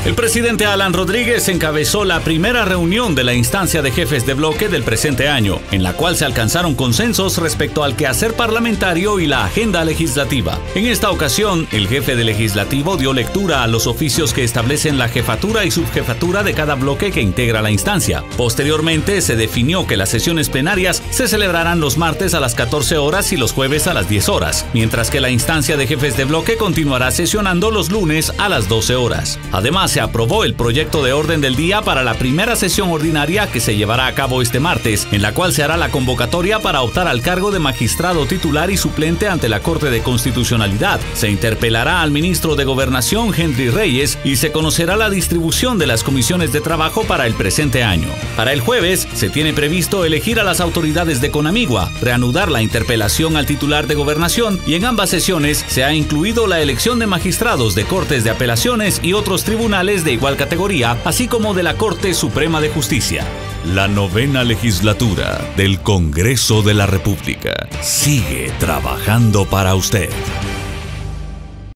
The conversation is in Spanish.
El presidente Alan Rodríguez encabezó la primera reunión de la instancia de jefes de bloque del presente año, en la cual se alcanzaron consensos respecto al quehacer parlamentario y la agenda legislativa. En esta ocasión, el jefe del legislativo dio lectura a los oficios que establecen la jefatura y subjefatura de cada bloque que integra la instancia. Posteriormente, se definió que las sesiones plenarias se celebrarán los martes a las 14 horas y los jueves a las 10 horas, mientras que la instancia de jefes de bloque continuará sesionando los lunes a las 12 horas. Además, se aprobó el proyecto de orden del día para la primera sesión ordinaria que se llevará a cabo este martes, en la cual se hará la convocatoria para optar al cargo de magistrado titular y suplente ante la Corte de Constitucionalidad. Se interpelará al ministro de Gobernación, Henry Reyes, y se conocerá la distribución de las comisiones de trabajo para el presente año. Para el jueves, se tiene previsto elegir a las autoridades de Conamigua, reanudar la interpelación al titular de Gobernación, y en ambas sesiones se ha incluido la elección de magistrados de Cortes de Apelaciones y otros tribunales de igual categoría, así como de la Corte Suprema de Justicia. La 9ª legislatura del Congreso de la República sigue trabajando para usted.